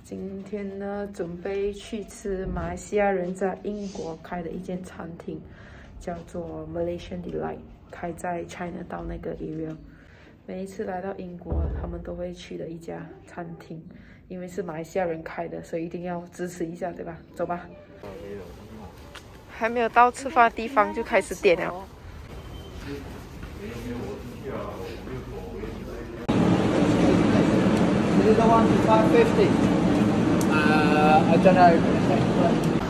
今天呢，准备去吃马来西亚人在英国开的一间餐厅，叫做 Malaysian Delight， 开在 Chinatown 那个 area。每一次来到英国，他们都会去的一家餐厅，因为是马来西亚人开的，所以一定要支持一下，对吧？走吧。还没有到吃饭的地方就开始点了。 This is the one for 550. I don't know.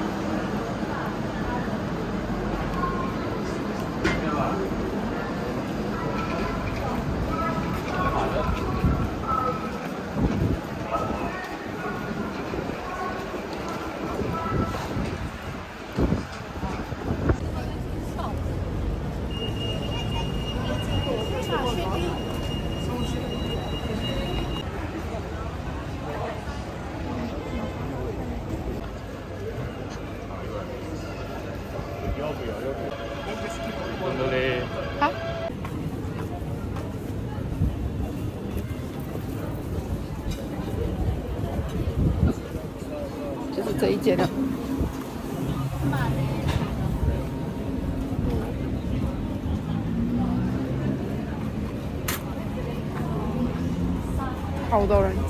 好，就是这一间了。好多人。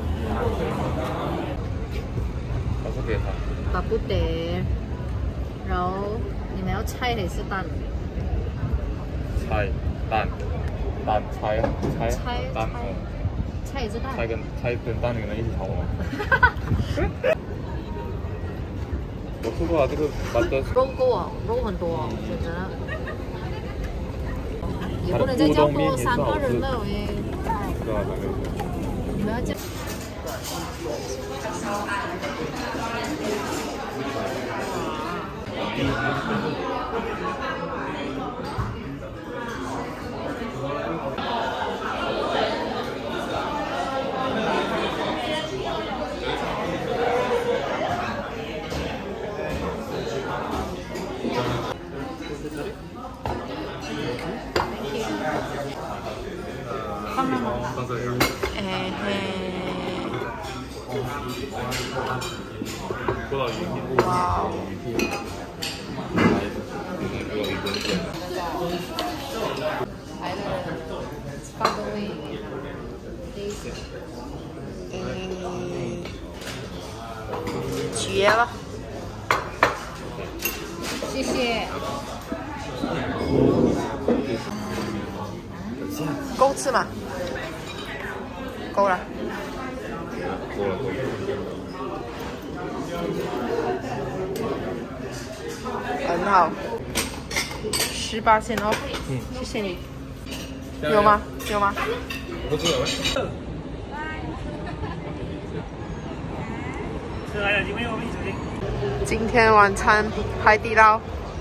把不得，然后你们要菜还是蛋？ 菜、蛋、蛋、菜啊， 菜蛋， 菜也是蛋。 菜跟蛋可能一起炒吗？我吃过啊，这个肉够啊，肉很多哦，选择了。也不能再叫多3个人了耶。 对啊， 你们要叫。放了吗？ 放这里。 哎嘿。 多少鱼片？ 哇哦！ 鱼片。 来了，放个味。 绝了！ 谢谢。 够吃吗？够了。 够了。 很好，18%哦。谢谢你。有吗？有吗？ 不是有。 今天晚餐海底捞。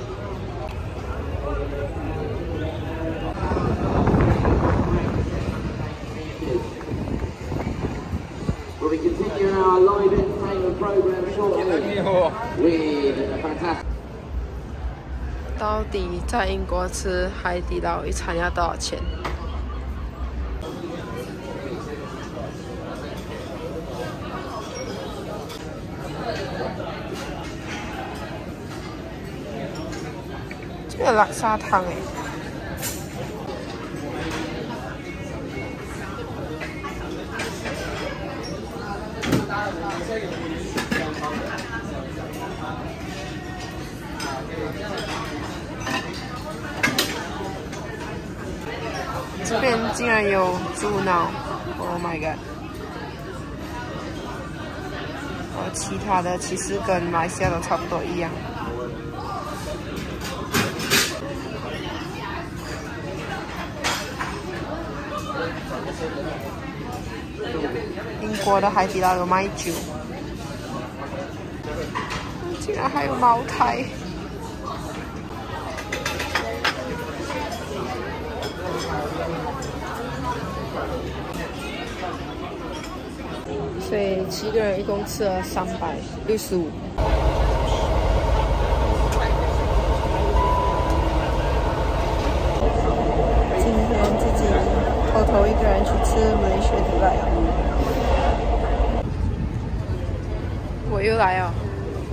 We'll be continuing our live entertainment program shortly with a fantastic. 到底在英国吃海底捞一餐要多少钱？这个辣沙汤哎。这边竟然有猪脑 ，Oh my god！ 其他的其实跟马来西亚都差不多一样。英国的海底捞有卖酒，竟然还有茅台。所以7个人一共吃了365。今天自己偷偷一个人去吃Malaysian Delight。 我又来哦。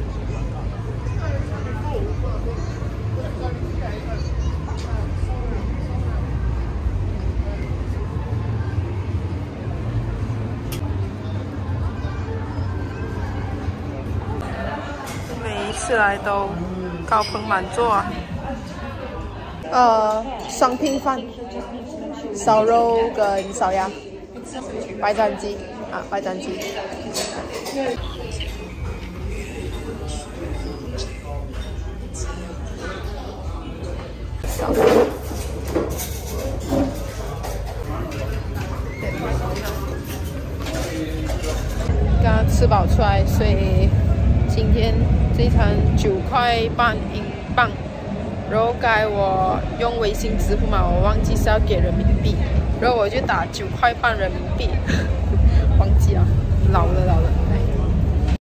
每一次来都高朋满座啊。双拼饭，烧肉跟烧鸭，白斩鸡啊，白斩鸡。烧刚刚吃饱出来，所以今天这餐9块半英镑。然后该我用微信支付嘛，我忘记是要给人民币，然后我就打9块半人民币，忘记了，老了。